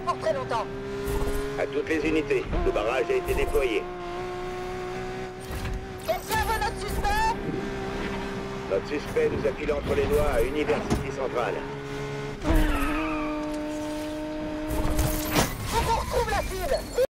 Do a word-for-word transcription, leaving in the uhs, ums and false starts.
pour très longtemps. À toutes les unités, le barrage a été déployé. Quelqu'un voit notre suspect? Notre suspect nous a filé entre les doigts à University Centrale. Faut qu'on retrouve la cible.